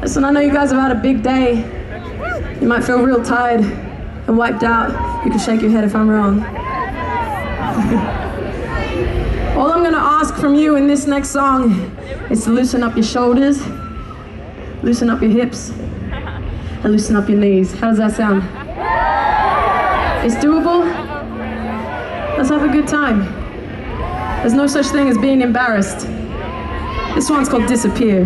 Listen, I know you guys have had a big day. You might feel real tired and wiped out. You can shake your head if I'm wrong. All I'm gonna ask from you in this next song is to loosen up your shoulders, loosen up your hips, and loosen up your knees. How does that sound? It's doable? Let's have a good time. There's no such thing as being embarrassed. This one's called Disappear.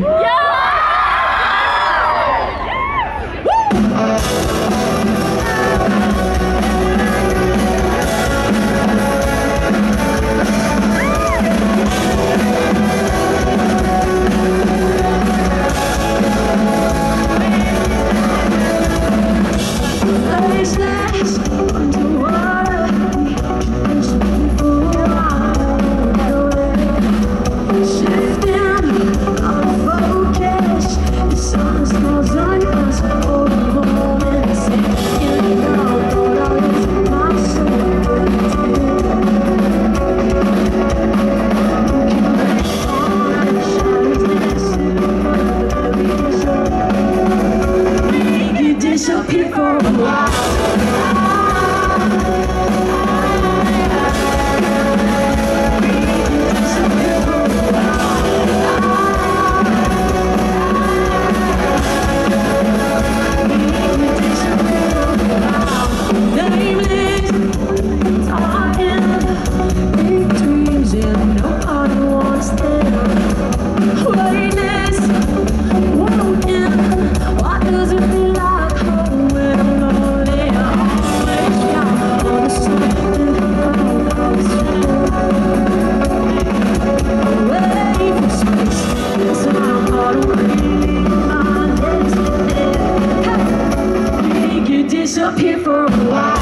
Disappear for a while.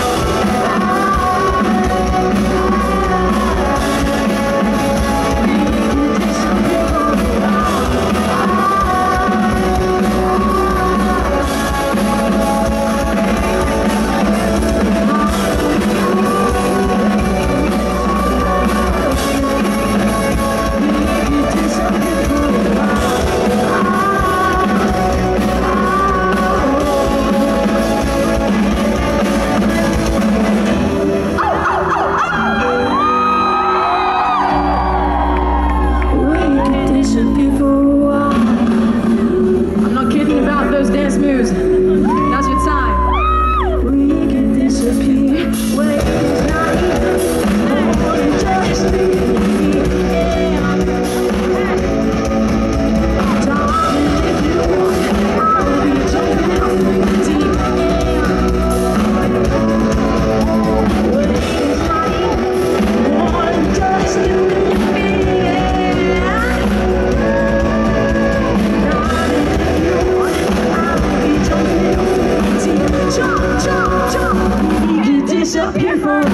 Now's your time. We can disappear. Wait, it's not even just me. Darling, if you want, I'll be jumping off the deep end. Wait, it's not even just you and me. Disappear for a while.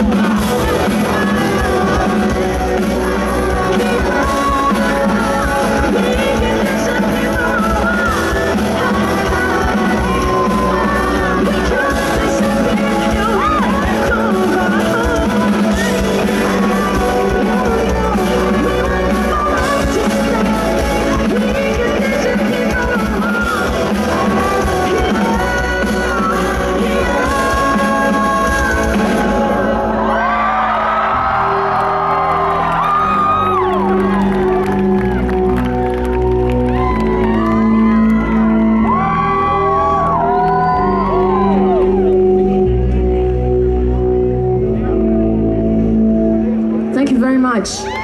Thank you very much.